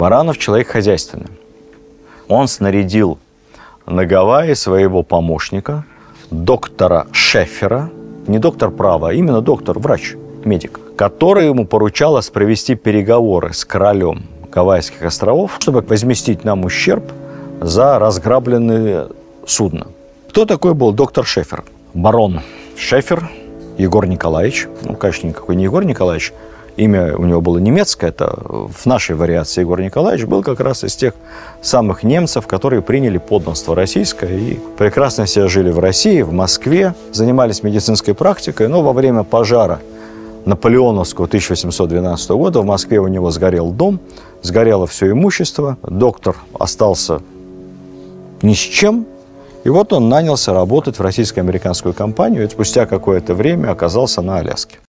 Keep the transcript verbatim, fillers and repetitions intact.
Баранов человек хозяйственный. Он снарядил на Гавайи своего помощника, доктора Шефера, не доктор права, а именно доктор, врач, медик, который ему поручалось провести переговоры с королем Гавайских островов, чтобы возместить нам ущерб за разграбленные судна. Кто такой был доктор Шефер? Барон Шефер Егор Николаевич. Ну, конечно, никакой не Егор Николаевич. Имя у него было немецкое. Это в нашей вариации Егор Николаевич был как раз из тех самых немцев, которые приняли подданство российское и прекрасно себя жили в России, в Москве, занимались медицинской практикой, но во время пожара наполеоновского тысяча восемьсот двенадцатого года в Москве у него сгорел дом, сгорело все имущество, доктор остался ни с чем, и вот он нанялся работать в российско-американскую компанию, и спустя какое-то время оказался на Аляске.